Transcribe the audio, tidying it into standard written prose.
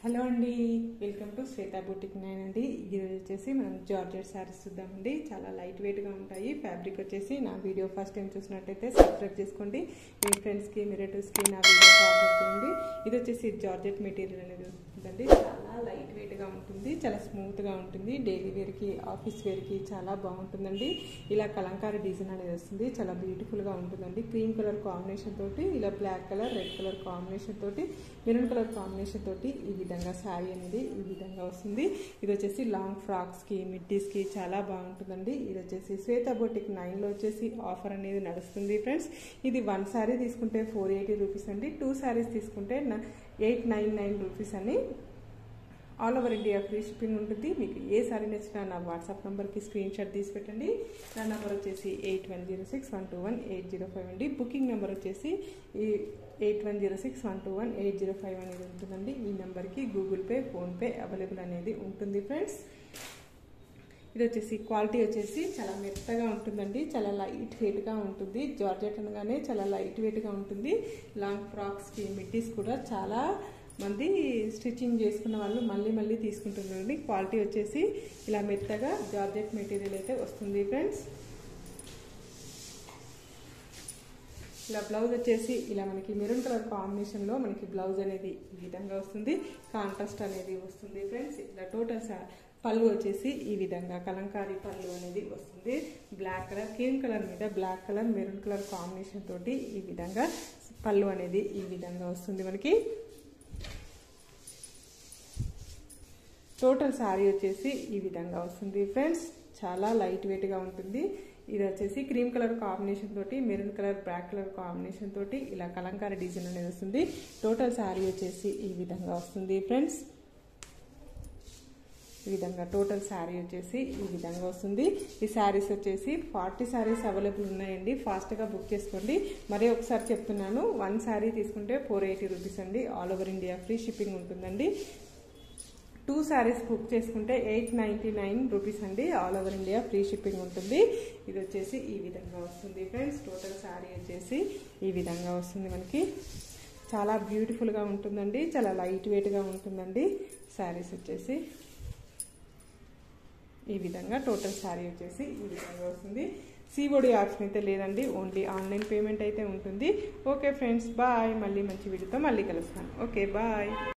Hello అండి, welcome to Shweta boutique 9 అండి. ఈరోజు వచ్చేసి మనం జార్జెట్ శారీస్ చూద్దామండి. చాలా లైట్ వెయిట్గా ఉంటాయి. ఫ్యాబ్రిక్ వచ్చేసి నా వీడియో ఫస్ట్ టైం చూసినట్టయితే సబ్స్క్రైబ్ చేసుకోండి. మీ ఫ్రెండ్స్కి, మీ రిలేటివ్స్కి నా వీడియో ఫార్వర్డ్ చేయండి. ఇది వచ్చేసి జార్జెట్ మెటీరియల్ అనేది ఉంటుందండి. చాలా లైట్ వెయిట్గా ఉంటుంది, చాలా స్మూత్గా ఉంటుంది. డైలీ వేర్కి, ఆఫీస్ వేర్కి చాలా బాగుంటుందండి. ఇలా కలంకారీ డిజైన్ అనేది వస్తుంది, చాలా బ్యూటిఫుల్గా ఉంటుందండి. క్రీమ్ కలర్ కాంబినేషన్ తోటి, ఇలా black colour, red colour combination తోటి, మెరూన్ కలర్ కాంబినేషన్ తోటి ఈ విధంగా శారీ అనేది ఈ విధంగా వస్తుంది. ఇది వచ్చేసి లాంగ్ ఫ్రాక్స్కి, మిడ్డీస్కి చాలా బాగుంటుందండి. ఇది వచ్చేసి శ్వేతా బూటిక్ 9లో వచ్చేసి ఆఫర్ అనేది నడుస్తుంది ఫ్రెండ్స్. ఇది 1 శారీ తీసుకుంటే 480 రూపీస్ అండి. 2 శారీస్ తీసుకుంటే 899 రూపీస్ అని. All over India free shipping ఉంటుంది. మీకు ఏ సారీ నచ్చినా నా వాట్సాప్ నెంబర్కి స్క్రీన్ షాట్ తీసి పెట్టండి. నా నెంబర్ వచ్చేసి 8106121805 అండి. బుకింగ్ నెంబర్ వచ్చేసి 8106121805 అనేది ఉంటుందండి. ఈ నెంబర్కి గూగుల్ పే, ఫోన్పే అవైలబుల్ అనేది ఉంటుంది ఫ్రెండ్స్. ఇది వచ్చేసి క్వాలిటీ వచ్చేసి చాలా మెత్తగా ఉంటుందండి, చాలా లైట్ వెయిట్గా ఉంటుంది. జార్జెట్ అనగానే చాలా లైట్ వెయిట్గా ఉంటుంది. లాంగ్ ఫ్రాక్స్కి, మిడ్డీస్ కూడా చాలా మంది స్టిచ్చింగ్ చేసుకున్న వాళ్ళు మళ్ళీ తీసుకుంటున్నారండి. క్వాలిటీ వచ్చేసి ఇలా మెత్తగా జార్జెట్ మెటీరియల్ అయితే వస్తుంది ఫ్రెండ్స్. ఇలా బ్లౌజ్ వచ్చేసి ఇలా మనకి మెరూన్ కలర్ కాంబినేషన్లో మనకి బ్లౌజ్ అనేది ఈ విధంగా వస్తుంది. కాంట్రాస్ట్ అనేది వస్తుంది ఫ్రెండ్స్. ఇలా టోటల్ పళ్ళు వచ్చేసి ఈ విధంగా కలంకారీ పళ్ళు అనేది వస్తుంది. బ్లాక్ కలర్, క్రీమ్ కలర్ మీద black colour, maroon colour combination తోటి ఈ విధంగా పళ్ళు అనేది ఈ విధంగా వస్తుంది మనకి. టోటల్ శారీ వచ్చేసి ఈ విధంగా వస్తుంది ఫ్రెండ్స్. చాలా లైట్ వెయిట్గా ఉంటుంది. ఇది వచ్చేసి క్రీమ్ కలర్ కాంబినేషన్ తోటి, maroon colour, black colour combination తోటి ఇలా కలంకారీ డిజైన్ అనేది వస్తుంది. టోటల్ శారీ వచ్చేసి ఈ విధంగా వస్తుంది ఫ్రెండ్స్. ఈ విధంగా టోటల్ శారీ వచ్చేసి ఈ విధంగా వస్తుంది. ఈ శారీస్ వచ్చేసి 40 శారీస్ అవైలబుల్ ఉన్నాయండి. ఫాస్ట్గా బుక్ చేసుకోండి. మరీ ఒకసారి చెప్తున్నాను, 1 శారీ తీసుకుంటే 480 రూపీస్ అండి. All over India free shipping ఉంటుందండి. 2 శారీస్ బుక్ చేసుకుంటే 899 రూపీస్ అండి. All over India free shipping ఉంటుంది. ఇది వచ్చేసి ఈ విధంగా వస్తుంది ఫ్రెండ్స్. టోటల్ శారీ వచ్చేసి ఈ విధంగా వస్తుంది మనకి. చాలా బ్యూటిఫుల్గా ఉంటుందండి, చాలా లైట్ వెయిట్గా ఉంటుందండి. శారీస్ వచ్చేసి ఈ విధంగా టోటల్ శారీ వచ్చేసి ఈ విధంగా వస్తుంది. COD ఆప్షన్ అయితే లేదండి, ఓన్లీ ఆన్లైన్ పేమెంట్ అయితే ఉంటుంది. Okay friends, bye. మళ్ళీ మంచి వీడియోతో మళ్ళీ కలుస్తాను. Okay, bye.